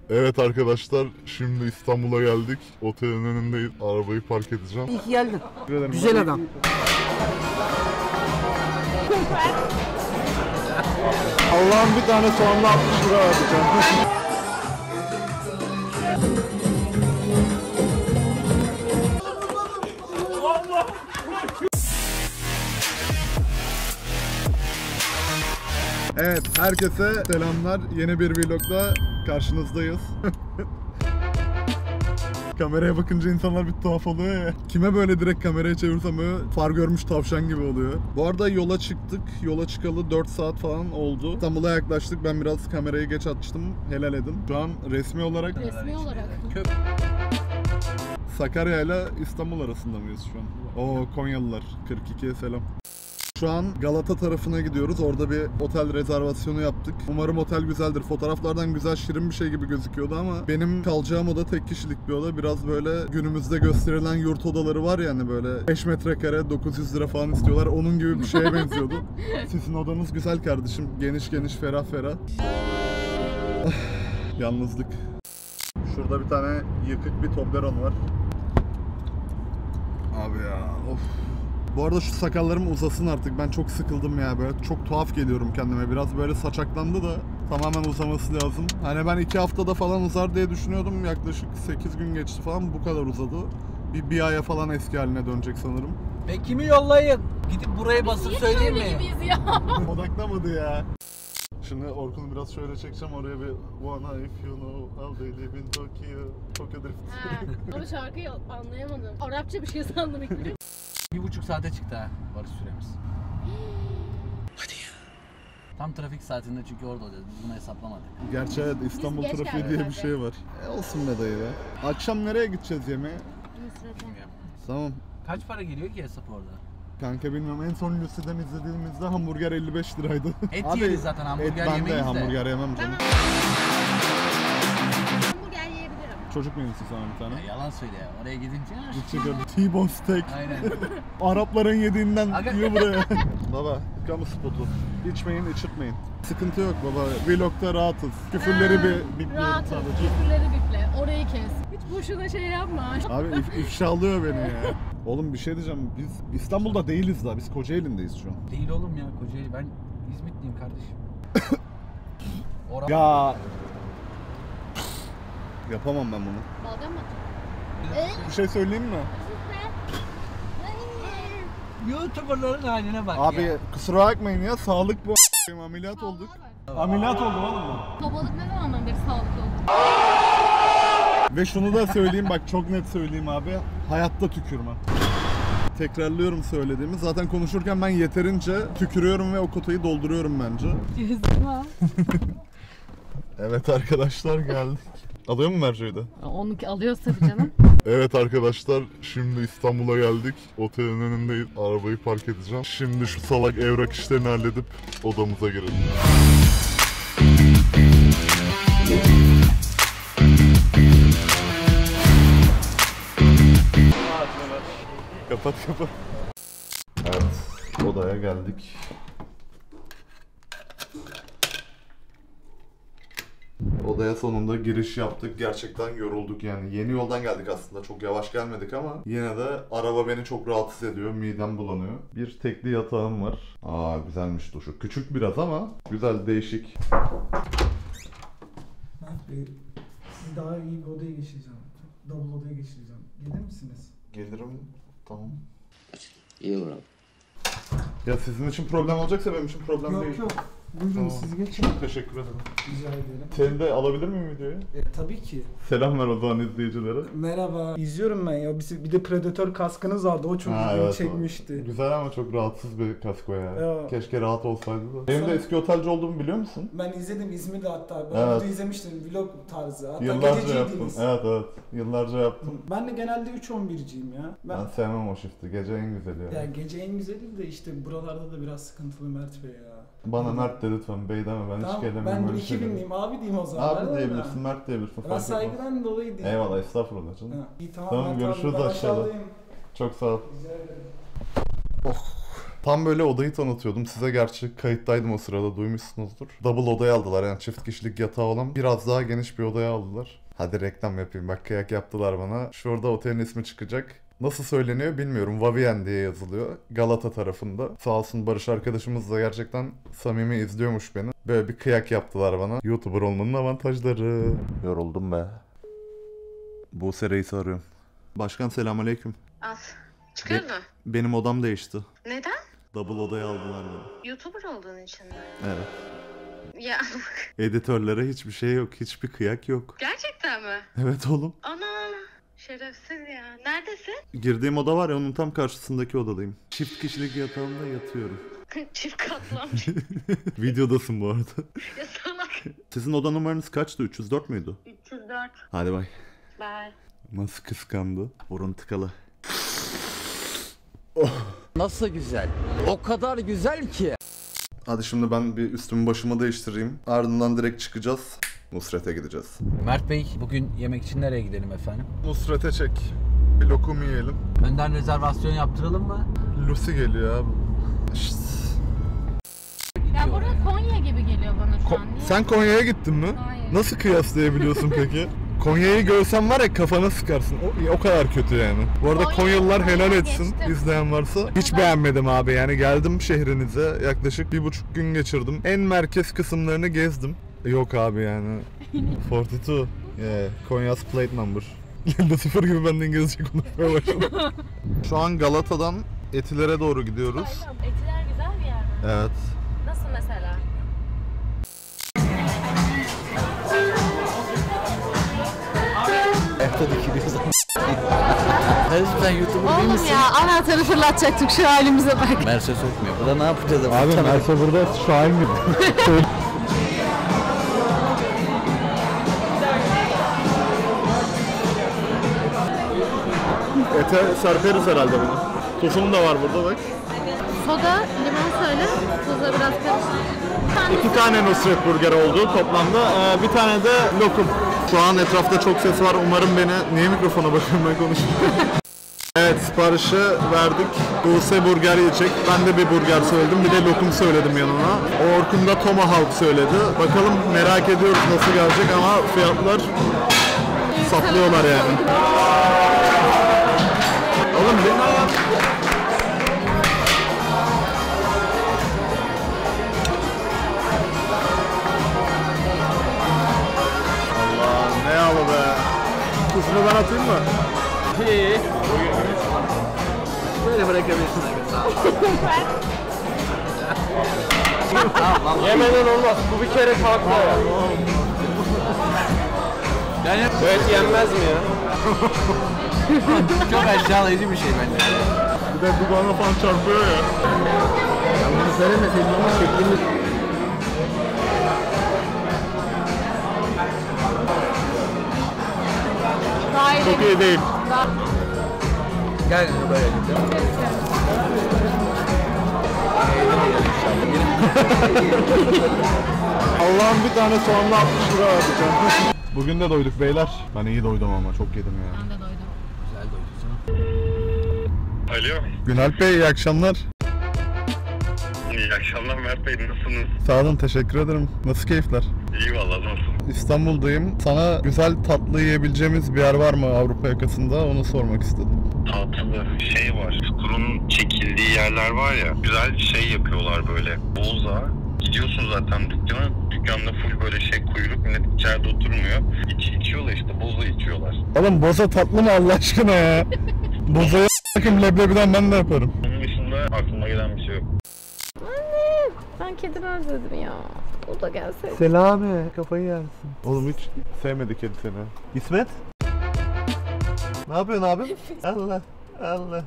Evet arkadaşlar, şimdi İstanbul'a geldik. Otelin önündeyiz. Arabayı park edeceğim. İyi ki geldin. Güzel adam. Allah'ım bir tane soğanlı 60 lira verdi. Evet, herkese selamlar. Yeni bir vlogla karşınızdayız. Kameraya bakınca insanlar bir tuhaf oluyor ya. Kime böyle direkt kameraya çevirsem böyle far görmüş tavşan gibi oluyor. Bu arada yola çıktık. Yola çıkalı 4 saat falan oldu. İstanbul'a yaklaştık. Ben biraz kamerayı geç açtım. Helal edin. Şu an resmi olarak Sakarya ile İstanbul arasında mıyız şu an? Oo, Konyalılar. 42'ye selam. Şu an Galata tarafına gidiyoruz. Orada bir otel rezervasyonu yaptık. Umarım otel güzeldir. Fotoğraflardan güzel, şirin bir şey gibi gözüküyordu ama benim kalacağım oda tek kişilik bir oda. Biraz böyle günümüzde gösterilen yurt odaları var ya hani böyle 5 metrekare 900 lira falan istiyorlar. Onun gibi bir şeye benziyordu. Sizin odanız güzel kardeşim. Geniş geniş, ferah ferah. Yalnızlık. Şurada bir tane yıkık bir Toblerone var. Abi ya, of. Bu arada şu sakallarım uzasın artık. Ben çok sıkıldım ya, böyle çok tuhaf geliyorum kendime. Biraz böyle saçaklandı da tamamen uzaması lazım. Hani ben 2 haftada falan uzar diye düşünüyordum. Yaklaşık 8 gün geçti falan, bu kadar uzadı. Bir aya falan eski haline dönecek sanırım. Ve kimi yollayın? Gidip buraya basıp söyleyeyim mi? Odaklamadı ya. Şimdi Orkun'u biraz şöyle çekeceğim, oraya bir Wanna if you know how they live in Tokyo. Tokyo Drift. Ama şarkıyı anlayamadım. Arapça bir şey sandım ilk biliyor. 1,5 saate çıktı ha varış süremiz. Hadi ya. Tam trafik saatinde çünkü orada olacağız. Biz bunu hesaplamadık. Gerçi evet, İstanbul Biz geç trafiği geldik diye bir zaten. şey var. Olsun be dayı be. Akşam nereye gideceğiz yemeğe? Tamam. Kaç para geliyor ki hesap orada? Kanka bilmiyorum, en son Lucy'den izlediğimizde hamburger 55 liraydı. Et yeriz zaten, hamburger ben yemeyiz de. hamburger yemem canım. Hamburger yiyebilirim. Çocuk menüsü sana bir tane. Ya yalan söyle ya. Oraya gidince Gidecek T-bone steak. aynen. Arapların yediğinden Aga. yiyor buraya. Baba, kamu spotu. İçmeyin, içirtmeyin. Sıkıntı yok baba. Vlog'da rahatız. Küfürleri bir bipliyorum Rahat ol. sadece. Küfürleri biple. Orayı kes. Hiç boşuna şey yapma. Abi ifşalıyor beni ya. Oğlum bir şey diyeceğim. Biz İstanbul'da değiliz daha. Biz Kocaeli'ndeyiz şu an. Değil oğlum ya Kocaeli. Ben İzmitliyim kardeşim. Ya. Yapamam ben bunu. Balgam mı? Bir şey söyleyeyim mi? YouTuber'ların haline bak Abi ya. kusura bakmayın ya, sağlık bu. Ameliyat olduk. Ameliyat oldum oğlum ben. Babalık ne zamandan beri sağlıklı oldu? Ve şunu da söyleyeyim, bak çok net söyleyeyim abi. Hayatta tükürmem. Tekrarlıyorum söylediğimi. Zaten konuşurken ben yeterince tükürüyorum ve o kotayı dolduruyorum bence. Yüzüme. Evet arkadaşlar, geldik. Alıyor mu Merceği de? Onu alıyoruz tabii canım. Evet arkadaşlar, şimdi İstanbul'a geldik. Otelin önündeyiz. Arabayı park edeceğim. Şimdi şu salak evrak işlerini halledip odamıza girelim. Kapat. Evet, odaya geldik. Odaya sonunda giriş yaptık. Gerçekten yorulduk yani. Yeni yoldan geldik aslında. Çok yavaş gelmedik ama yine de araba beni çok rahatsız ediyor. Midem bulanıyor. Bir tekli yatağım var. Aa, güzelmiş duşu. Küçük biraz ama güzel, değişik. Mert Bey, sizi daha iyi bir odaya geçireceğim. Double odaya geçireceğim. Gelir misiniz? Gelirim. Tamam. İyi olur abi. Ya sizin için problem olacaksa benim için problem değil. Yok. Buyurun Tamam. siz geçin. Teşekkür ederim. Rica ederim. Seni de alabilir miyim videoya? Tabii ki. Selam ver o zaman izleyicilere. Merhaba. İzliyorum ben ya. Bir de Predator kaskınız vardı. O çok ilgimi Evet, çekmişti. güzel ama çok rahatsız bir kasko ya. Ya. Keşke rahat olsaydı da. Benim de eski otelci olduğumu biliyor musun? Ben izledim İzmir'de hatta. Ben Evet. video izlemiştim. Vlog tarzı. Hatta Yıllarca yaptım. gececiydiniz. Evet. Yıllarca yaptım. Ben de genelde 3-11'ciyim ya. Ben sevmem o shift'i. Gece en güzeli ya. Ya gece en güzeli de işte buralarda da biraz sıkıntılı Mert Bey ya. Bana Mert de lütfen, bey deme, ben hiç Tamam, gelemem ben böyle şeylere. 2000'liyim abi diyeyim o zaman. Abi Öyle diyebilirsin, mi? Mert diyebilirsin. Ben fark etmez. saygıdan dolayı diyeyim. Eyvallah, estağfurullah canım. Ha, iyi tamam, Tamam, Mert abi, görüşürüz ben aşağıda. aşağıdayım. Çok sağ ol. Rica ederim. Tam böyle odayı tanıtıyordum. Size gerçi kayıttaydım o sırada, duymuşsunuzdur. Double odaya aldılar, yani çift kişilik yatağı olan biraz daha geniş bir odaya aldılar. Hadi reklam yapayım, bak kıyak yaptılar bana. Şurada otelin ismi çıkacak. Nasıl söyleniyor bilmiyorum. Vavien diye yazılıyor. Galata tarafında. Sağ olsun Barış arkadaşımız da gerçekten samimi izliyormuş beni. Böyle bir kıyak yaptılar bana. YouTuber olmanın avantajları. Yoruldum be. Buse Reis'i arıyorum. Başkan selamünaleyküm. Al. Çıkıyor mu? Benim odam değişti. Neden? Double odaya aldılar beni. YouTuber olduğun için mi? Evet. Ya Editörlere hiçbir şey yok. Hiçbir kıyak yok. gerçekten mi? Evet oğlum. Ana şerefsiz ya. Neredesin? Girdiğim oda var ya, onun tam karşısındaki odadayım. Çift kişilik yatağımda yatıyorum. Çift katlı amca. Videodasın bu arada. Ya salak. Sizin oda numaranız kaçtı? 304 müydü? 304. Hadi bay. Bye. Nasıl kıskandı? Burun tıkalı. Nasıl güzel? O kadar güzel ki. Hadi şimdi ben bir üstümü başımı değiştireyim. Ardından direkt çıkacağız. Nusret'e gideceğiz. Mert Bey, bugün yemek için nereye gidelim efendim? Nusret'e çek. Bir lokum yiyelim. Önden rezervasyon yaptıralım mı? Lucy geliyor abi. Şşt. Ya burası Konya gibi geliyor bana şu an. Niye? Sen Konya'ya gittin mi? Hayır. Nasıl kıyaslayabiliyorsun peki? Konya'yı görsen var ya kafana sıkarsın. O kadar kötü yani. Bu arada Konyalılar helal etsin, geçtim. izleyen varsa. Hiç beğenmedim abi, yani geldim şehrinize, yaklaşık 1,5 gün geçirdim. En merkez kısımlarını gezdim. Yok abi yani. 42. Yeah, Konya's plate number. 0 gibi ben de İngilizce konuşmaya başladım. Şu an Galata'dan Etiler'e doğru gidiyoruz. Etiler güzel bir yer mi? Evet. Nasıl mesela? Kardeşim sen YouTuber değil Oğlum misin? ya anahtarı fırlatacaktık şu halimize bak. Merse sokmuyor. Burada ne yapacağız? Abi Merse burada Şahin gibi. Ete serperiz herhalde bunu. Tuzum da var burada bak. Soda, limon söyle. Tuzla biraz karıştır. 2 tane Nusret burger oldu toplamda. Bir tane de lokum. Şu an etrafta çok ses var. Umarım beni... Niye mikrofona bakıyorum ben konuşuyorum? Evet, siparişi verdik. Buse burger yiyecek. Ben de bir burger söyledim. Bir de lokum söyledim yanına. Orkun da tomahawk söyledi. Bakalım, merak ediyoruz nasıl gelecek ama fiyatlar saplıyorlar yani. Oğlum bir... Allah, ne yalı be. Tuzunu ben atayım mı? Böyle bırakabilirsin. Yemeden olmaz. Bu bir kere kalktı ya. Yani Evet, yenmez mi ya? çok aşağılayıcı bir şey bence. Bir de dudağına falan çarpıyor ya. Bunu söylemeseydin ama şeklimiz... Çok iyi değil. Gel böyle gidelim. Allah'ım bir tane soğanla 60 lira verdik. Bugün de doyduk beyler. Ben iyi doydum ama çok yedim ya. Ben de doydum. Güzel doydun. Alo. Günalp Bey, iyi akşamlar. İyi akşamlar Mert Bey, nasılsınız? Sağ olun, teşekkür ederim. Nasıl keyifler? İyi valla, nasıl? İstanbul'dayım. Sana güzel tatlı yiyebileceğimiz bir yer var mı Avrupa yakasında? Onu sormak istedim. Tatlı şey var, kurun çekildiği yerler var ya, güzel şey yapıyorlar böyle. Boza. Gidiyorsun zaten dükkana, dükkanda full böyle şey kuyruk, millet içeride oturmuyor. İçiyorlar işte, boza içiyorlar. Oğlum boza tatlı mı Allah aşkına ya? Boza'ya bakayım, leblebiden ben de yaparım. Onun dışında aklıma gelen bir şey yok. Ben kedimi özledim ya. O da gelseydi. Selami, kafayı yersin. Oğlum hiç sevmedi kedi seni. İsmet? Ne yapıyorsun abim? Allah, Allah.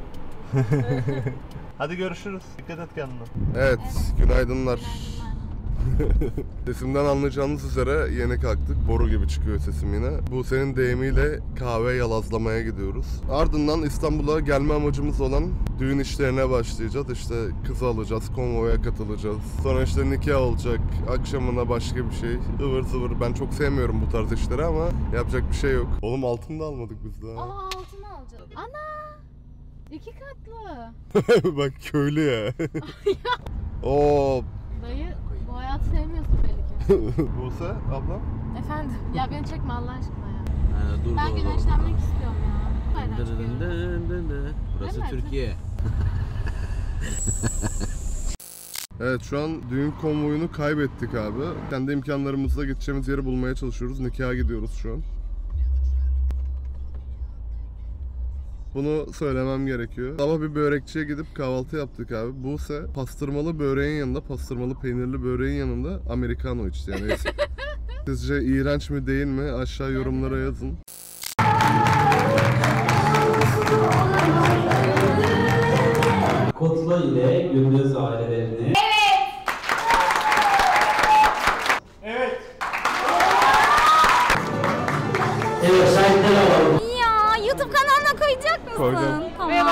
Hadi görüşürüz. Dikkat et kendine. Evet, günaydınlar. Sesimden anlayacağınız üzere yeni kalktık. Boru gibi çıkıyor sesim yine. Bu senin deyimiyle kahve yalazlamaya gidiyoruz. Ardından İstanbul'a gelme amacımız olan düğün işlerine başlayacağız. İşte kızı alacağız, konvoya katılacağız. Sonra işte nikah olacak, akşamına başka bir şey. Ivır zıvır. Ben çok sevmiyorum bu tarz işleri ama yapacak bir şey yok. Oğlum altın da almadık biz daha. Aa altını alacağız. Ana! 2 katlı. Bak köylü ya. Oo. Dayı bu hayatı sevmiyorsun belli ki. Buse ablam. Efendim? Ya beni çekme Allah aşkına ya. Dur, Ben güneşlenmek istiyorum ya. Hayır, Burası Evet. Türkiye. Evet şu an düğün konvoyunu kaybettik abi. Kendi imkanlarımızla gideceğimiz yeri bulmaya çalışıyoruz. Nikaha gidiyoruz şu an. Bunu söylemem gerekiyor. Sabah bir börekçiye gidip kahvaltı yaptık abi. Buse pastırmalı böreğin yanında, pastırmalı peynirli böreğin yanında americano içti yani. Sizce iğrenç mi değil mi? Aşağı yorumlara yazın. Kutla ile gündüz ailelerini. Evet, şahitler alalım. Ya YouTube kanalına koyacak mısın? Koydum. Tamam.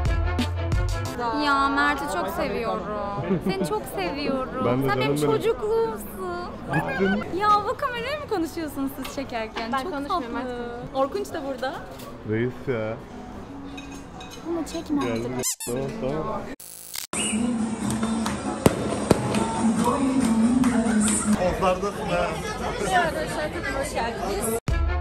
Ya Mert'i çok seviyorum. Seni çok seviyorum. Ben de Sen benim canım benim. çocukluğumsun. Gittin. Ya bu kameraya mı konuşuyorsunuz siz çekerken? Ben çok tatlı. Orkunç da burada. Reis ya. Bunu çekme artık. Geldi. Tamam. Ozlardasın ha. Arkadaşlar kanalıma hoş geldiniz.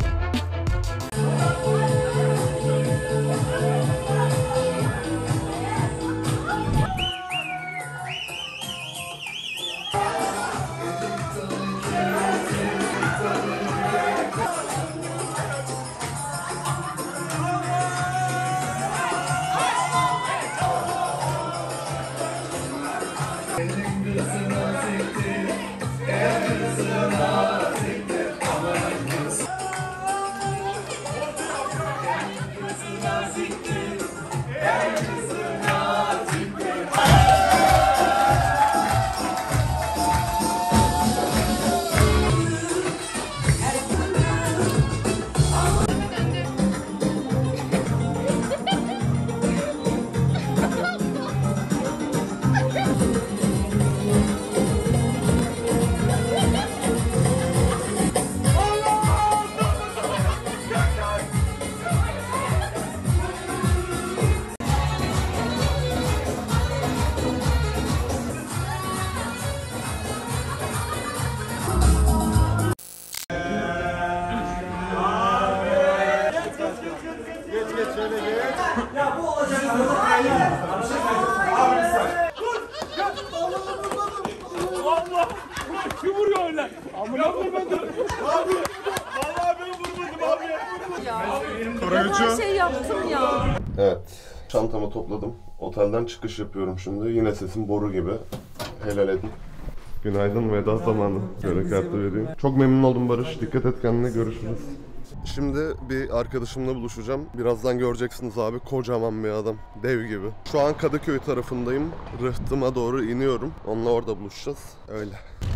Koruyucu. Şey yaptım ya. Evet. Çantamı topladım. Otelden çıkış yapıyorum şimdi. Yine sesim boru gibi. Helal edin. Günaydın, veda zamanı. Şöyle kartı vereyim. Çok memnun oldum Barış. Dikkat et kendine, görüşürüz. Şimdi bir arkadaşımla buluşacağım. Birazdan göreceksiniz abi. Kocaman bir adam. Dev gibi. Şu an Kadıköy tarafındayım. Rıhtıma doğru iniyorum. Onunla orada buluşacağız. Öyle.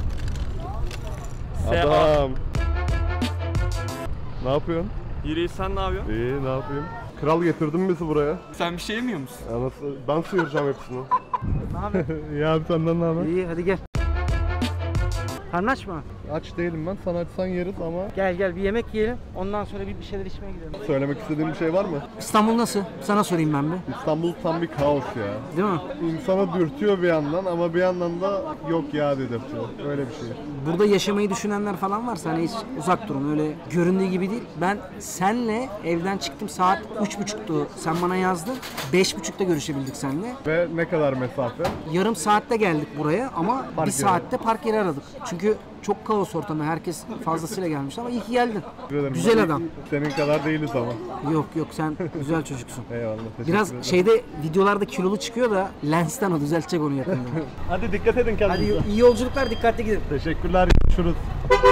Adam. Ne yapıyorsun? İyi, sen ne yapıyorsun? İyi, ne yapayım? Kral getirdin bizi buraya. Sen bir şey yemiyor musun? Ben sıyıracağım hepsini. Ne haber? Ya abi senden ne haber? İyi, hadi gel. Karnın aç mı? Aç değilim ben. Sen açsan yeriz ama... Gel bir yemek yiyelim. Ondan sonra bir şeyler içmeye gidelim. Söylemek istediğin bir şey var mı? İstanbul nasıl? Sana sorayım ben bir. İstanbul tam bir kaos ya. Değil mi? İnsana dürtüyor bir yandan ama bir yandan da yok ya dedirtiyor. Öyle bir şey. Burada yaşamayı düşünenler falan varsa hani hiç uzak durun. Öyle göründüğü gibi değil. Ben senle evden çıktım saat 3.30'tu. Sen bana yazdın. 5.30'da görüşebildik seninle. Ve ne kadar mesafe? Yarım saatte geldik buraya ama Park bir yeri. saatte park yeri aradık. Çünkü çok kaos ortamı. Herkes fazlasıyla gelmiş ama iyi ki geldin. Teşekkür ederim. Güzel Ben adam. Senin kadar değiliz ama. Yok sen güzel çocuksun. Eyvallah. Teşekkür Biraz ederim. şeyde videolarda kilolu çıkıyor da lensten o düzeltecek onu yakında. Hadi dikkat edin kendinize. Hadi iyi yolculuklar, dikkatli gidin. Teşekkürler. Görüşürüz.